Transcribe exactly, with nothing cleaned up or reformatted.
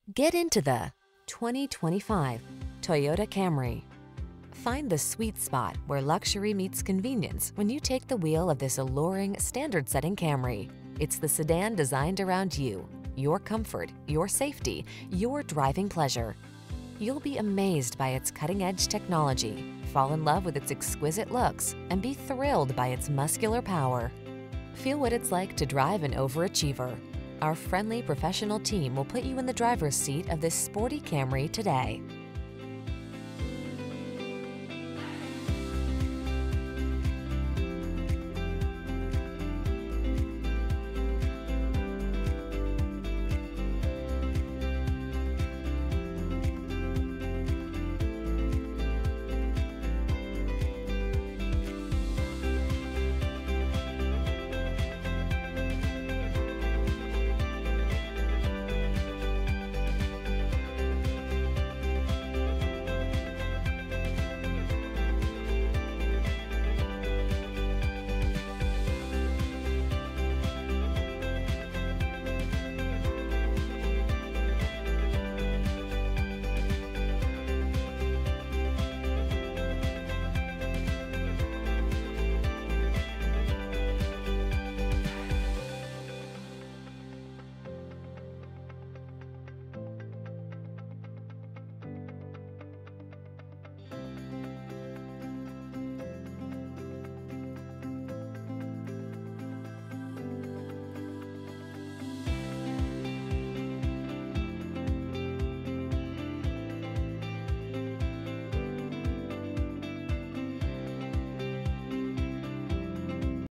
Get into the twenty twenty-five Toyota Camry. Find the sweet spot where luxury meets convenience when you take the wheel of this alluring, standard-setting Camry. It's the sedan designed around you, your comfort, your safety, your driving pleasure. You'll be amazed by its cutting-edge technology, fall in love with its exquisite looks, and be thrilled by its muscular power. Feel what it's like to drive an overachiever. Our friendly professional team will put you in the driver's seat of this sporty Camry today.